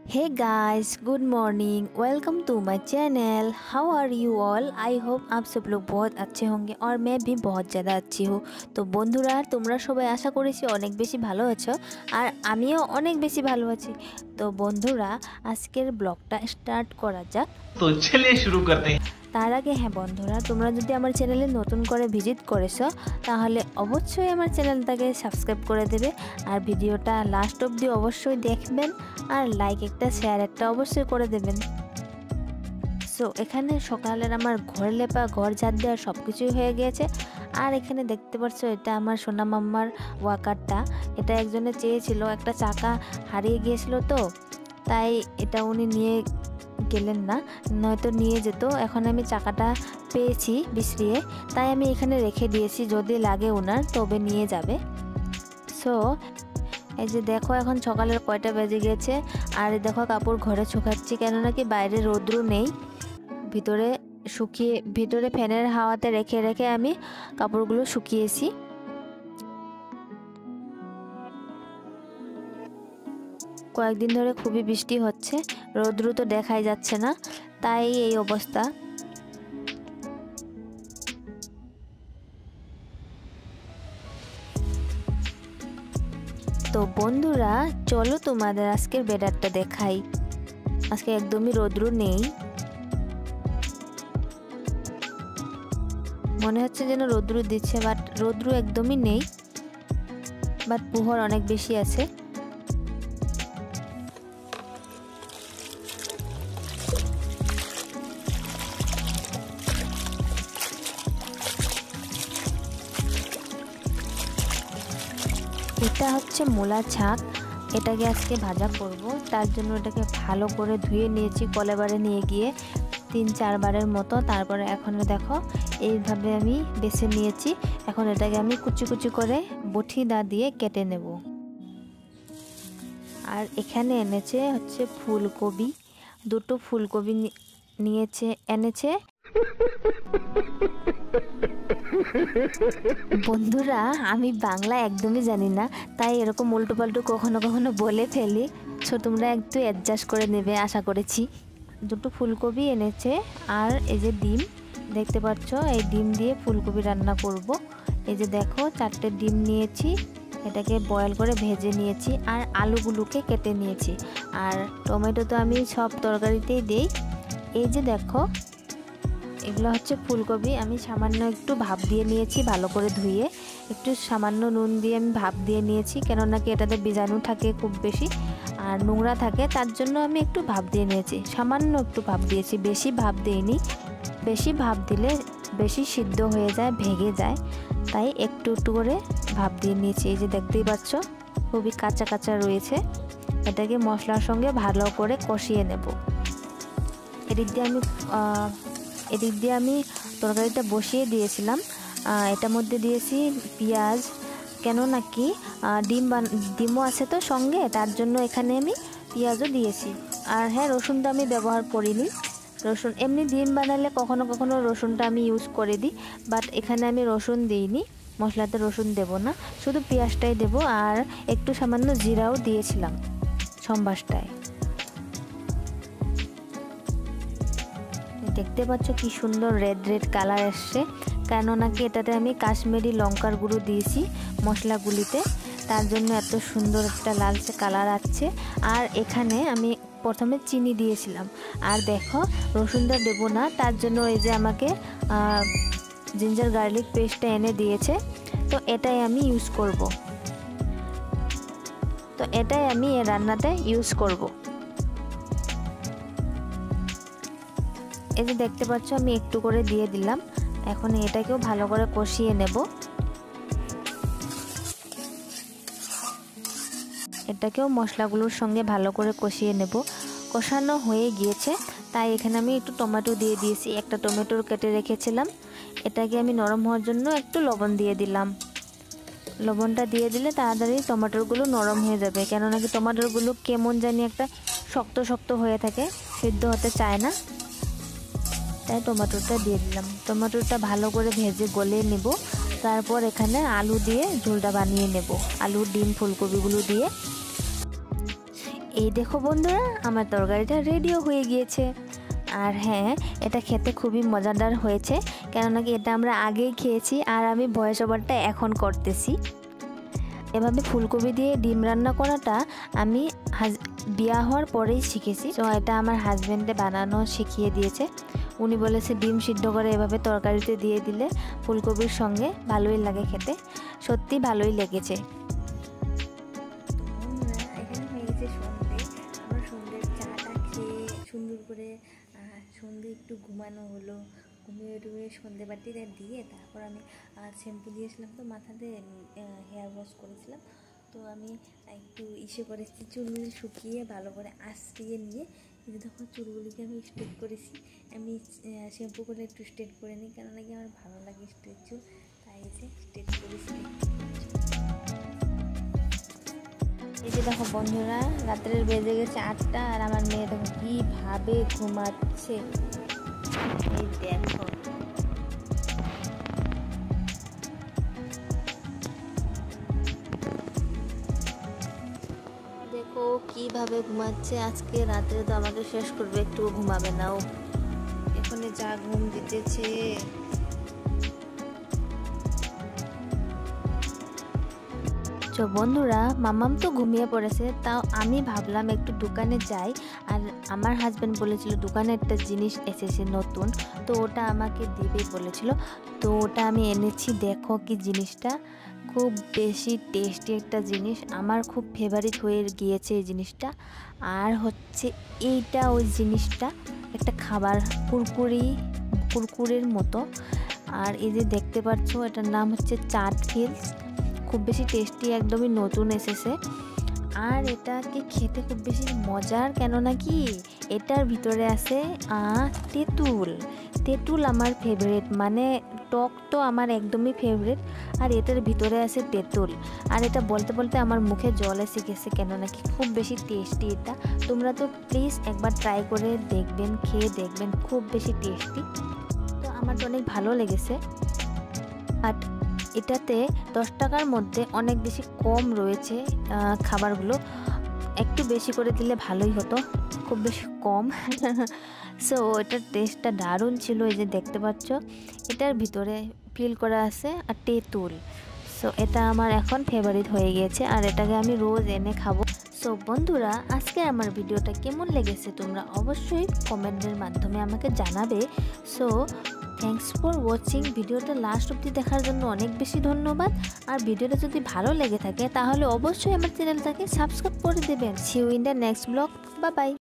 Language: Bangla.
Hey guys, good morning. Welcome to my channel. How are you all? I hope आप सब लोग बहुत अच्छे होंगे और मैं भी बहुत ज़्यादा अच्छी हूँ। তো বন্ধুরা তোমরা সবাই আশা করেছি অনেক বেশি ভালো আছো আর আমিও অনেক বেশি ভালো আছি। তো বন্ধুরা আজকের ব্লগটা স্টার্ট করা যাক। তো চলিए শুরু করতে हैं। তার আগে হ্যাঁ বন্ধুরা, তোমরা যদি আমার চ্যানেলে নতুন করে ভিজিট করেছো তাহলে অবশ্যই আমার চ্যানেলটাকে সাবস্ক্রাইব করে দেবে আর ভিডিওটা লাস্ট অবধি অবশ্যই দেখবেন আর লাইক একটা শেয়ার একটা অবশ্যই করে দেবেন। সো এখানে সকালের আমার ঘর লেপা ঘর ঝাড় দেওয়া সব কিছুই হয়ে গিয়েছে। আর এখানে দেখতে পাচ্ছ এটা আমার সোনা মাম্মার ওয়াকারটা। এটা একজনে চেয়েছিল, একটা চাকা হারিয়ে গিয়েছিল তো তাই এটা উনি নিয়ে গেলেন না, নয়তো নিয়ে যেত। এখন আমি চাকাটা পেয়েছি বিশ্রিয়ে, তাই আমি এখানে রেখে দিয়েছি, যদি লাগে ওনার তবে নিয়ে যাবে। সো এই যে দেখো এখন সকালের কয়টা বেজে গেছে আর দেখো কাপড় ঘরে শুকাচ্ছি, কেননা কি বাইরে রৌদ্র নেই। ভিতরে ফ্যানের হাওয়াতে রেখে রেখে আমি কাপড়গুলো শুকিয়েছি। কয়েকদিন ধরে খুবই বৃষ্টি হচ্ছে, রৌদ্র তো দেখাই যাচ্ছে না, তাই এই অবস্থা। তো বন্ধুরা চলো তোমাদের আজকের ওয়েদারটা দেখাই। আজকে একদমই রৌদ্র নেই, মনে হচ্ছে যেন রৌদ্র দিচ্ছে, বাট রৌদ্র একদমই নেই, বাট প্রহর অনেক বেশি আছে। এটা হচ্ছে মূলা শাক, এটাকে আজকে ভাজা করব। তার জন্য এটাকে ভালো করে ধুয়ে নিয়েছি কলেবারে নিয়ে গিয়ে 3-4 বারের মতো। তারপরে এখন দেখো এইভাবে আমি বেছে নিয়েছি। এখন এটাকে আমি কুচি কুচি করে বটি দা দিয়ে কেটে নেব। আর এখানে এনেছে হচ্ছে ফুলকপি, দুটো ফুলকপি এনেছে। বন্ধুরা আমি বাংলা একদমই জানি না, তাই এরকম উল্টো পাল্টো কখনো কখনো বলে ফেলি। সো তোমরা একটু অ্যাডজাস্ট করে নেবে আশা করেছি। দুটো ফুলকপি এনেছে আর এই যে ডিম দেখতে পাচ্ছ, এই ডিম দিয়ে ফুলকপি রান্না করব। এই যে দেখো 4টে ডিম নিয়েছি, এটাকে বয়েল করে ভেজে নিয়েছি আর আলুগুলোকে কেটে নিয়েছি। আর টমেটো তো আমি সব তরকারিতেই দেই। এই যে দেখো এগুলো হচ্ছে ফুলকপি, আমি সামান্য একটু ভাপ দিয়ে নিয়েছি, ভালো করে ধুয়ে একটু সামান্য নুন দিয়ে আমি ভাপ দিয়ে নিয়েছি, কেননা কি এটাতে বীজাণু থাকে খুব বেশি আর নোংরা থাকে, তার জন্য আমি একটু ভাপ দিয়ে নিয়েছি। সামান্য একটু ভাপ দিয়েছি, বেশি ভাপ দিইনি। বেশি ভাপ দিলে বেশি সিদ্ধ হয়ে যায়, ভেঙে যায়, তাই একটু একটু করে ভাপ দিয়ে নিয়েছি। এই যে দেখতেই পাচ্ছ খুবই কাঁচা কাঁচা রয়েছে। এটাকে মশলার সঙ্গে ভালো করে কষিয়ে নেব। এদিক দিয়ে আমি তরকারিটা বসিয়ে দিয়েছিলাম। এটার মধ্যে দিয়েছি পেঁয়াজ, কেন নাকি ডিমও আছে তো সঙ্গে, তার জন্য এখানে আমি পেঁয়াজও দিয়েছি। আর হ্যাঁ, রসুনটা আমি ব্যবহার করিনি। রসুন এমনি ডিম বানালে কখনো কখনো রসুনটা আমি ইউজ করে দিই, বাট এখানে আমি রসুন দিইনি, মশলাতে রসুন দেব না, শুধু পেঁয়াজটাই দেব। আর একটু সামান্য জিরাও দিয়েছিলাম সম্বাসটায়। দেখতে পাচ্ছ কি সুন্দর রেড রেড কালার এসছে, কেন নাকি এটাতে আমি কাশ্মীরি লঙ্কার গুঁড়ো দিয়েছি মশলাগুলিতে, তার জন্য এত সুন্দর একটা লালচে কালার আসছে। আর এখানে আমি প্রথমে চিনি দিয়েছিলাম। আর দেখো রসুনটা দেবো না, তার জন্য এই যে আমাকে জিঞ্জার গার্লিক পেস্টটা এনে দিয়েছে, তো এটাই আমি ইউজ করব। তো এটাই আমি এই রান্নাতে ইউজ করব। এই যে দেখতে পাচ্ছ আমি একটু করে দিয়ে দিলাম। এখন এটাকেও ভালো করে কষিয়ে নেব। এটাকেও মশলাগুলোর সঙ্গে ভালো করে কষিয়ে নেব। কষানো হয়ে গিয়েছে, তাই এখানে আমি একটু টমেটো দিয়ে দিয়েছি, একটা টমেটোর কেটে রেখেছিলাম। এটাকে আমি নরম হওয়ার জন্য একটু লবণ দিয়ে দিলাম। লবণটা দিয়ে দিলে তাড়াতাড়ি টমেটোগুলো নরম হয়ে যাবে, কেননা কি টমেটোগুলো কেমন জানি একটা শক্ত শক্ত হয়ে থাকে, সিদ্ধ হতে চায় না, তাই টমেটোটা দিয়ে দিলাম। টমেটোটা ভালো করে ভেজে গলে নেব। তারপর এখানে আলু দিয়ে ঝোলটা বানিয়ে নেব, আলু ডিম ফুলকপিগুলো দিয়ে। এই দেখো বন্ধুরা, আমার তরকারিটা রেডিও হয়ে গিয়েছে। আর হ্যাঁ, এটা খেতে খুবই মজাদার হয়েছে, কেননা কি এটা আমরা আগেই খেয়েছি আর আমি ভয়েস ওভারটা এখন করতেছি। এভাবে ফুলকপি দিয়ে ডিম রান্না করাটা আমি বিয়া হওয়ার পরেই শিখেছি। তো এটা আমার হাজব্যান্ডে বানানো শিখিয়ে দিয়েছে। উনি বলেছে ডিম সিদ্ধ করে এভাবে তরকারিতে দিয়ে দিলে ফুলকপির সঙ্গে ভালোই লাগে খেতে। সত্যি ভালোই লেগেছে। এখানে হয়ে গেছে সন্ধ্যে। আমার সন্ধ্যের চাটা খেয়ে সুন্দর করে সন্ধ্যে একটু ঘুমানো হলো। ঘুমিয়ে টুমিয়ে সন্ধ্যে বাটিটা দিয়ে তারপর আমি শ্যাম্পু দিয়েছিলাম, তো মাথাতে হেয়ার ওয়াশ করেছিলাম। তো আমি একটু করেছি, চুলগুলি শুকিয়ে ভালো করে আঁচড়িয়ে নিয়ে কিন্তু তখন চুলগুলিকে আমি স্ট্রেট করেছি। আমি শ্যাম্পু করে একটু স্ট্রেট করে নিই, কেন নাকি আমার ভালো লাগে স্ট্রেট চুল, তাই স্ট্রেট করেছি। এই যে দেখো বন্ধুরা, রাত্রের বেজে গেছে 8টা আর আমার মেয়ে দেখো কীভাবে ঘুমাচ্ছে। এই দেখো, দেখো কিভাবে ঘুমাচ্ছে। আজকে রাত্রে তো আমাকে শেষ করবে, একটু ঘুমাবে না ও। এখানে যা ঘুম দিতেছে। তো বন্ধুরা, মামাম তো ঘুমিয়ে পড়েছে, তাও আমি ভাবলাম একটু দোকানে যাই। আর আমার হাজব্যান্ড বলেছিল দোকানে একটা জিনিস এসেছে নতুন, তো ওটা আমাকে দিবে বলেছিল। তো ওটা আমি এনেছি। দেখো কি জিনিসটা, খুব বেশি টেস্টি একটা জিনিস, আমার খুব ফেভারিট হয়ে গিয়েছে এই জিনিসটা। আর হচ্ছে এইটা ওই জিনিসটা, একটা খাবার কুরকুরের মতো। আর এই যে দেখতে পাচ্ছ, এটার নাম হচ্ছে চাট ফিলস। খুব বেশি টেস্টি, একদমই নতুন এসেছে। আর এটাকে খেতে খুব বেশি মজার, কেননা কি এটার ভিতরে আছে তেঁতুল আমার ফেভারিট, মানে টক তো আমার একদমই ফেভারিট। আর এটার ভিতরে আছে তেঁতুল। আর এটা বলতে বলতে আমার মুখে জল এসে গেছে, কেননা কি খুব বেশি টেস্টি এটা। তোমরা তো প্লিজ একবার ট্রাই করে দেখবেন, খেয়ে দেখবেন, খুব বেশি টেস্টি। তো আমার তো অনেক ভালো লেগেছে। আর এটাতে 10 টাকার মধ্যে অনেক বেশি কম রয়েছে খাবারগুলো। একটু বেশি করে দিলে ভালোই হতো, খুব বেশি কম। সো এটার টেস্টটা দারুণ ছিল। এই যে দেখতে পাচ্ছ, এটার ভিতরে ফিল করা আছে আর তেঁতুল। সো এটা আমার এখন ফেভারিট হয়ে গিয়েছে, আর এটাকে আমি রোজ এনে খাবো। সো বন্ধুরা, আজকে আমার ভিডিওটা কেমন লেগেছে তোমরা অবশ্যই কমেন্টের মাধ্যমে আমাকে জানাবে। So thanks for watching. ভিডিওটা লাস্ট অবধি দেখার জন্য অনেক বেশি ধন্যবাদ। আর ভিডিওটা যদি ভালো লেগে থাকে তাহলে অবশ্যই আমার চ্যানেলটাকে সাবস্ক্রাইব করে দেবেন। See you in the next blog. Bye by.